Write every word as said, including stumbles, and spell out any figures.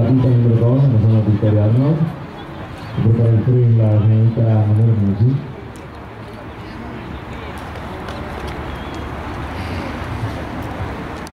pista número dos en la zona Victoria Arnold. Y por el tren la señorita Manuel Musi.